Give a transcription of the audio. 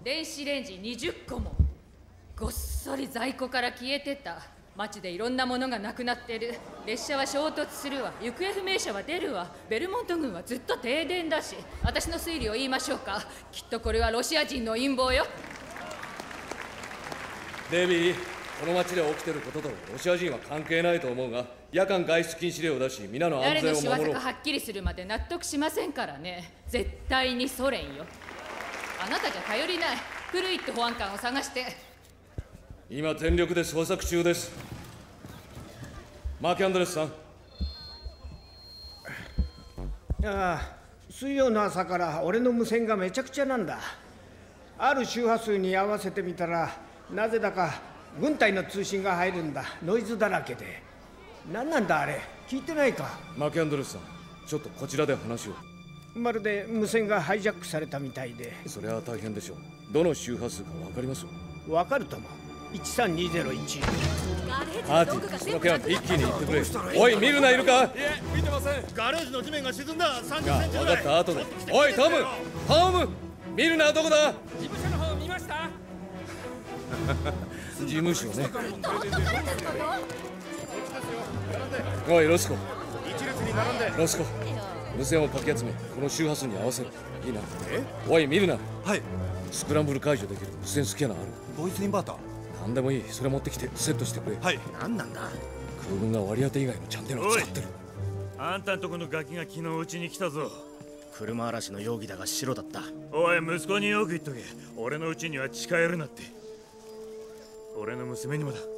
電子レンジ20個もごっそり在庫から消えてた。街でいろんなものがなくなってる。列車は衝突するわ、行方不明者は出るわ、ベルモント軍はずっと停電だし。私の推理を言いましょうか。きっとこれはロシア人の陰謀よ。 デビー、この街で起きてることとロシア人は関係ないと思うが、夜間外出禁止令を出し皆の安誰全を守ろう。 の仕業かはっきりするまで納得しませんからね。絶対にソ連よ。あなたじゃ頼りない。フルイット保安官を探して。 今全力で捜索中です。マーキ・アンドレスさん。 ああ、水曜の朝から俺の無線がめちゃくちゃなんだ。ある周波数に合わせてみたら、なぜだか軍隊の通信が入るんだ。ノイズだらけで。何なんだあれ、聞いてないか。 マーキ・アンドレスさん、ちょっとこちらで話を。 まるで無線がハイジャックされたみたいで。 それは大変でしょう。どの周波数か分かります？ わかるとも。13201。 アーティ、その件は一気に言ってくれ。おい、ミルナいるか？ いえ、見てません。ガレージの地面が沈んだ。30センチぐらい。 分かった、後で。おい、トム、トム、ミルナはどこだ？ 事務所の方見ました？ 事務所ね。 こおい、ロスコ。 一列に並んで。 ロスコ、無線をかき集め、この周波数に合わせる。いいな。おい、ミルナ。 はい。 スクランブル解除できる無線スキャナーある？ ボイスインバーター。 何でもいい。それ持ってきてセットしてくれ。 はい。 何なんだ。 空軍が割り当て以外のチャンネルを使ってる。 あんたんとこのガキが昨日うちに来たぞ。 車嵐の容疑だが白だった。 おい、息子によく言っとけ。俺のうちには近寄るなって。俺の娘にもだ。